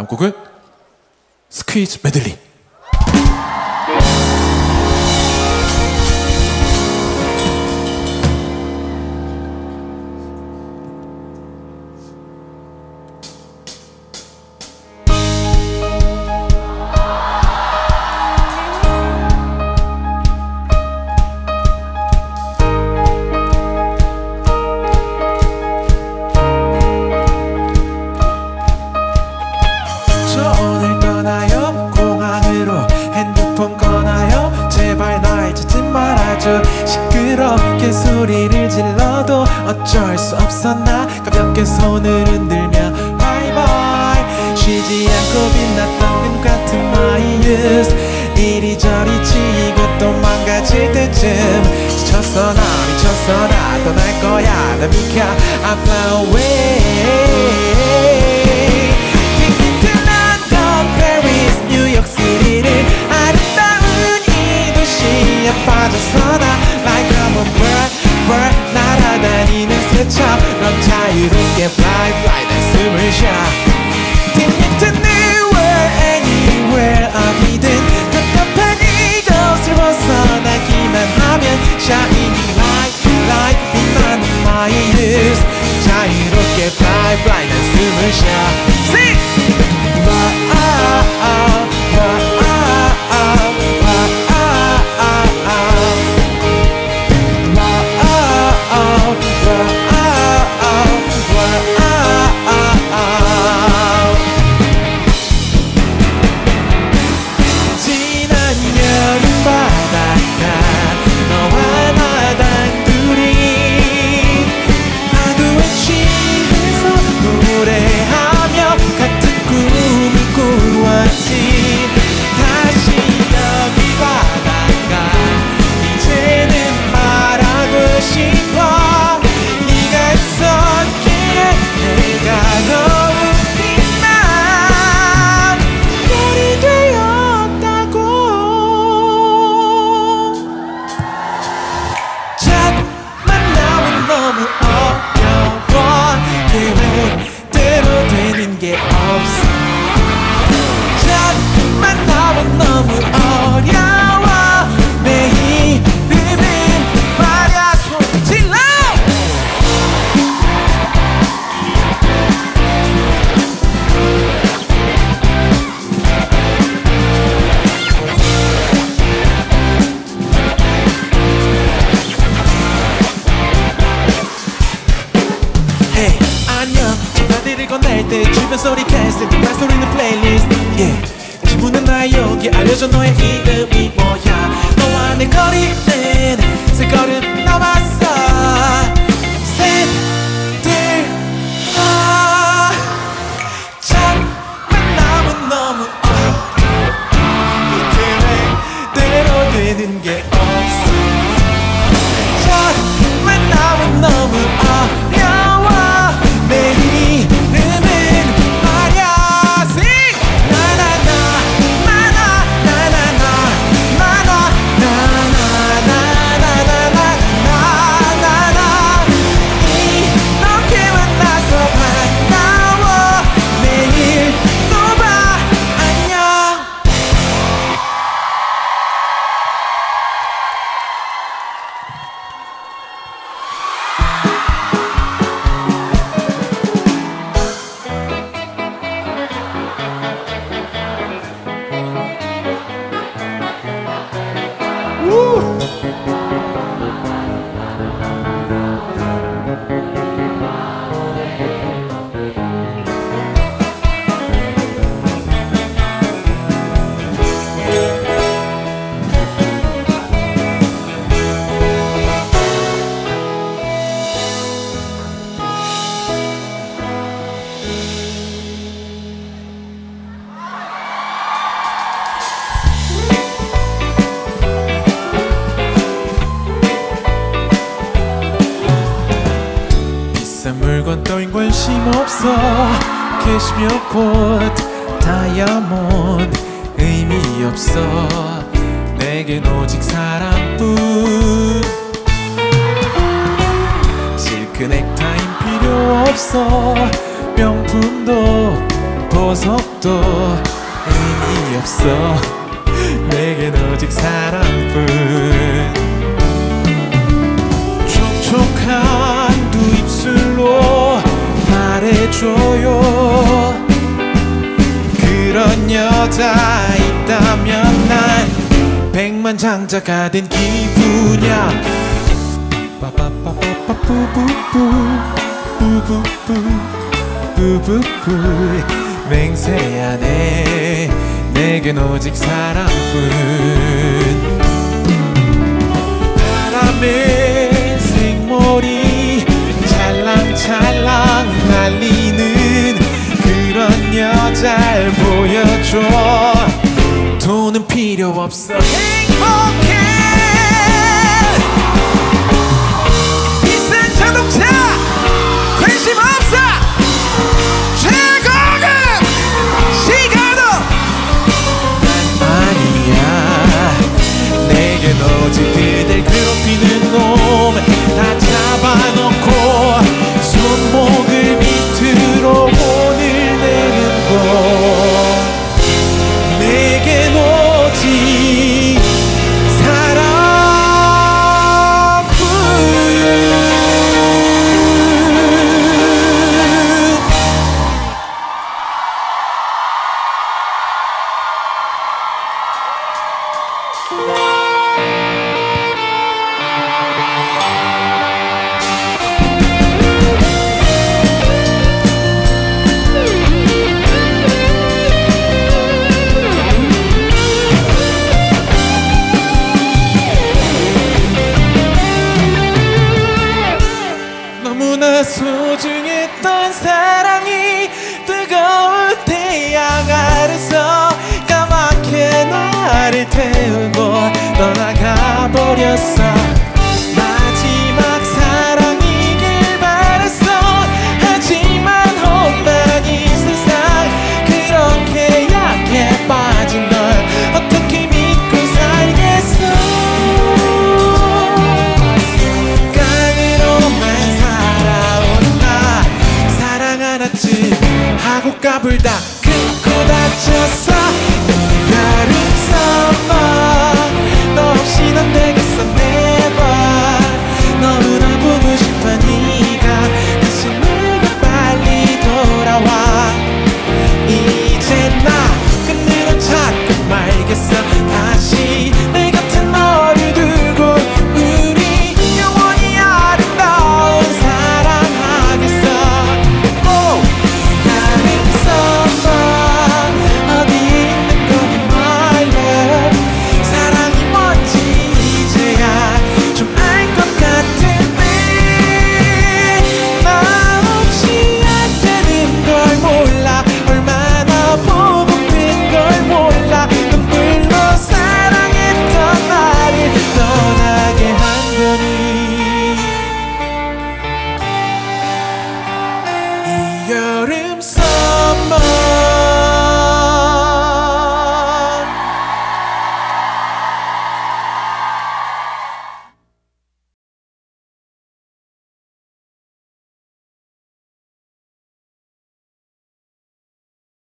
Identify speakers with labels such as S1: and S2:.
S1: 다음 곡은 스퀴즈 메들리.
S2: 시끄럽게 소리를 질러도 어쩔 수 없어. 나 가볍게 손을 흔들며 바이바이. 쉬지 않고 빛났던 눈 같은 my youth. 이리저리 치이고 또 망가질 때쯤 지쳤어 나 미쳤어 나 떠날 거야 나 비켜 I fly away. tingting to London, Paris, 뉴욕 시티를 아름다운 이 도시에 빠져서 나 like I'm a bird, bird 날아다니는 새처럼 자유롭게 fly, fly 난 숨을 쉬어. Take me to nowhere, anywhere 어디든 답답한 이곳을 벗어나기만 하면 shining light, light 빛나는 my youth. 자유롭게 fly, fly 난 숨을 쉬어. Sing! 건넬 때 주변 소리 캔슬 말 소리는 플레이리스트 yeah. 지문은 나 여기 알려줘 너의 이름이 뭐야. 너와 내 거리는 세 걸음 남았어. 셋, 둘, 하나. 잠만 남은 너무 대로 되는 게 없어. 잠만 남은 너무 어려워. 매일 물건 따윈 관심 없어. 캐시미어 꽃 다이아몬드 의미 없어. 내겐 오직 사랑뿐. 실크 넥타임 필요 없어. 명품도 보석도 의미 없어. 내겐 오직 사랑뿐. 촉촉한 두 입술로 말해줘요. 그런 여자 있다면 난 백만장자가 된 기분이야. 빠빠빠빠빠뿌뿌뿌 뿌뿌뿌 뿌뿌뿌. 맹세하네 내겐 오직 사랑뿐. 바람에 생머리 찰랑찰랑 날리는 그런 여자를 보여줘. 돈은 필요 없어. 행복해. 비싼 자동차 관심 없어. 최고급 시간도 아니야. 내겐 오직 그댈 괴롭히는 놈 다 잡아놓고 손목을 밑으로 혼을 내는 거. 내겐 오직 사랑뿐. 너무나 소중했던 사랑이 뜨거운 태양 아래서 까맣게 나를 태우고 떠나가 버렸어. 마지막 사랑이길 바랬어. 하지만 험한 이 세상 그렇게 약해 빠진 널 어떻게 믿고 살겠어. 하고 까불다 끊고 다쳤어.